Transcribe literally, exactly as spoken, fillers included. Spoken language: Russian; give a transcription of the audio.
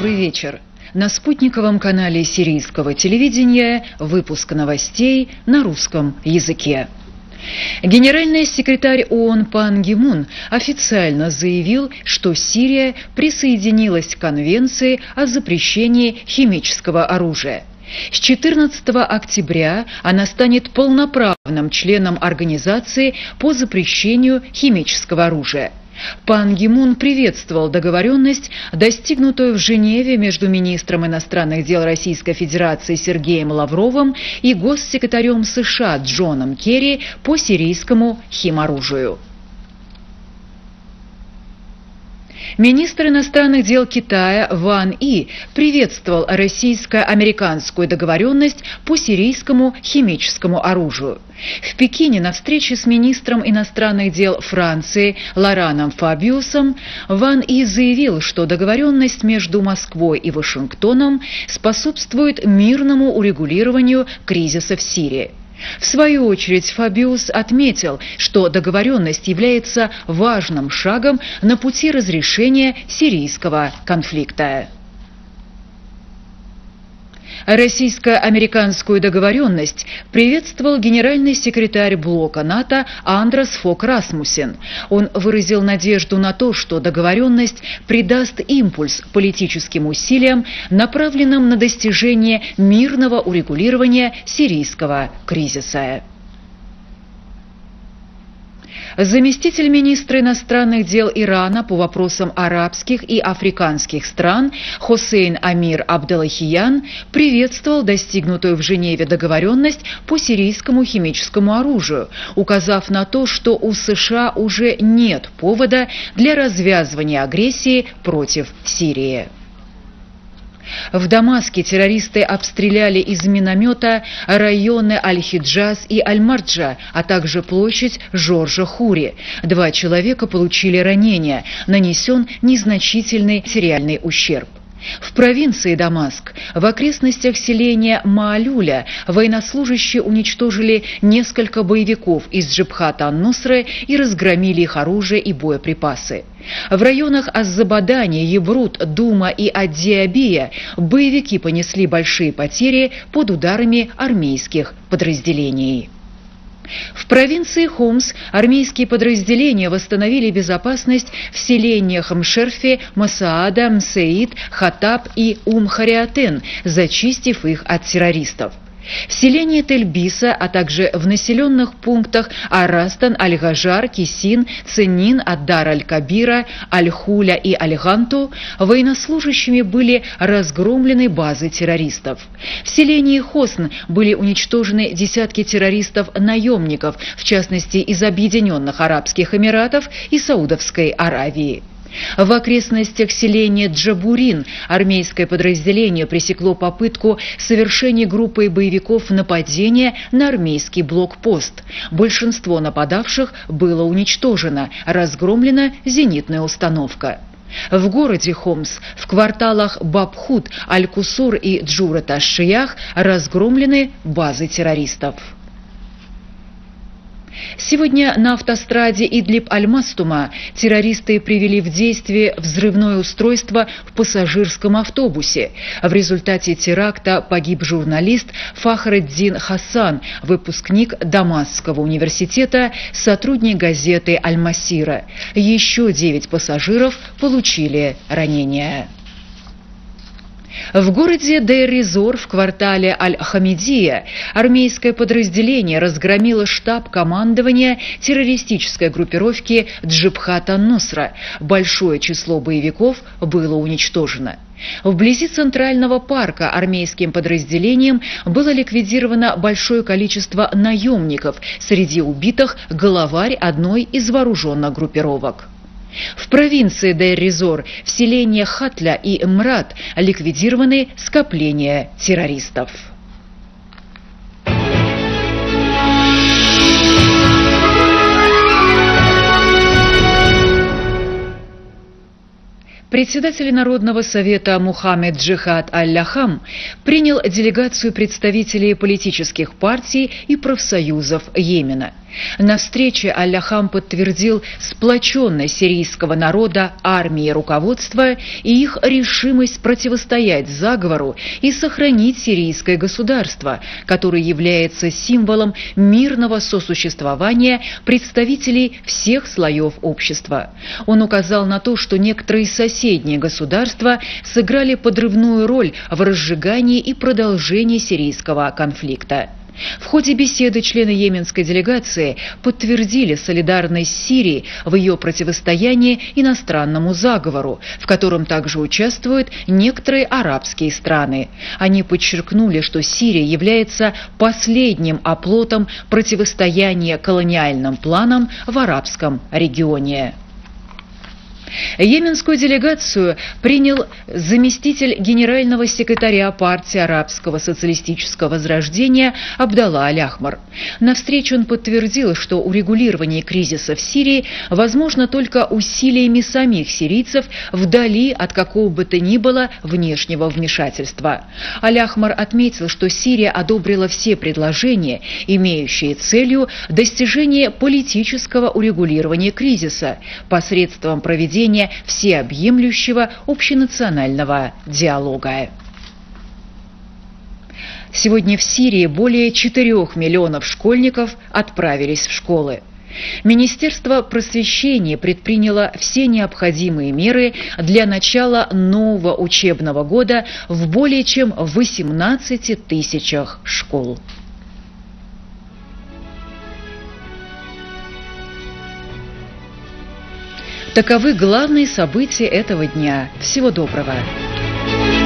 Добрый вечер. На спутниковом канале сирийского телевидения выпуск новостей на русском языке. Генеральный секретарь ООН Пан Ги Мун официально заявил, что Сирия присоединилась к Конвенции о запрещении химического оружия. С четырнадцатого октября она станет полноправным членом Организации по запрещению химического оружия. Пан Ги Мун приветствовал договоренность, достигнутую в Женеве между министром иностранных дел Российской Федерации Сергеем Лавровым и госсекретарем США Джоном Керри по сирийскому химоружию. Министр иностранных дел Китая Ван И приветствовал российско-американскую договоренность по сирийскому химическому оружию. В Пекине на встрече с министром иностранных дел Франции Лораном Фабиусом Ван И заявил, что договоренность между Москвой и Вашингтоном способствует мирному урегулированию кризиса в Сирии. В свою очередь Фабиус отметил, что договоренность является важным шагом на пути разрешения сирийского конфликта. Российско-американскую договоренность приветствовал генеральный секретарь блока НАТО Андрес Фок Расмуссен. Он выразил надежду на то, что договоренность придаст импульс политическим усилиям, направленным на достижение мирного урегулирования сирийского кризиса. Заместитель министра иностранных дел Ирана по вопросам арабских и африканских стран Хосейн Амир Абделлахиян приветствовал достигнутую в Женеве договоренность по сирийскому химическому оружию, указав на то, что у США уже нет повода для развязывания агрессии против Сирии. В Дамаске террористы обстреляли из миномета районы Аль-Хиджаз и Аль-Марджа, а также площадь Жоржа Хури. Два человека получили ранения, нанесен незначительный материальный ущерб. В провинции Дамаск, в окрестностях селения Маалюля, военнослужащие уничтожили несколько боевиков из Джабхата ан-Нусры и разгромили их оружие и боеприпасы. В районах Аз-Забадани, Ебрут, Дума и Ад-Диабия боевики понесли большие потери под ударами армейских подразделений. В провинции Хомс армейские подразделения восстановили безопасность в селениях Мшерфи, Масаада, Мсеид, Хатаб и Ум-Хариатен, зачистив их от террористов. В селении Тель-Биса, а также в населенных пунктах Арастан, Аль-Гажар, Кисин, Ценин, Аддар-Аль-Кабира, Аль-Хуля и Аль-Ганту военнослужащими были разгромлены базы террористов. В селении Хосн были уничтожены десятки террористов-наемников, в частности из Объединенных Арабских Эмиратов и Саудовской Аравии. В окрестностях селения Джабурин армейское подразделение пресекло попытку совершения группой боевиков нападения на армейский блокпост. Большинство нападавших было уничтожено, разгромлена зенитная установка. В городе Хомс, в кварталах Бабхут, Аль-Кусур и Джурат-аш-Шиях разгромлены базы террористов. Сегодня на автостраде Идлиб-Аль-Мастума террористы привели в действие взрывное устройство в пассажирском автобусе. В результате теракта погиб журналист Фахреддин Хасан, выпускник Дамасского университета, сотрудник газеты «Аль-Масира». Еще девять пассажиров получили ранения. В городе Дейр-Резор в квартале Аль-Хамидия армейское подразделение разгромило штаб командования террористической группировки Джабхат ан-Нусра. Большое число боевиков было уничтожено. Вблизи Центрального парка армейским подразделением было ликвидировано большое количество наемников, среди убитых главарь одной из вооруженных группировок. В провинции Дейр-Резор, в селениях Хатля и Мрат ликвидированы скопления террористов. Председатель Народного совета Мухаммед Джихад Аль-Лахам принял делегацию представителей политических партий и профсоюзов Йемена. На встрече Аль-Ляхам подтвердил сплоченность сирийского народа, армии и руководства и их решимость противостоять заговору и сохранить сирийское государство, которое является символом мирного сосуществования представителей всех слоев общества. Он указал на то, что некоторые соседние государства сыграли подрывную роль в разжигании и продолжении сирийского конфликта. В ходе беседы члены йеменской делегации подтвердили солидарность Сирии в ее противостоянии иностранному заговору, в котором также участвуют некоторые арабские страны. Они подчеркнули, что Сирия является последним оплотом противостояния колониальным планам в арабском регионе. Йеменскую делегацию принял заместитель генерального секретаря партии арабского социалистического возрождения Абдалла Аль-Ахмар. На встрече он подтвердил, что урегулирование кризиса в Сирии возможно только усилиями самих сирийцев вдали от какого бы то ни было внешнего вмешательства. Аль-Ахмар отметил, что Сирия одобрила все предложения, имеющие целью достижение политического урегулирования кризиса посредством проведения всеобъемлющего общенационального диалога. Сегодня в Сирии более четырёх миллионов школьников отправились в школы. Министерство просвещения предприняло все необходимые меры для начала нового учебного года в более чем восемнадцати тысячах школ. Таковы главные события этого дня. Всего доброго!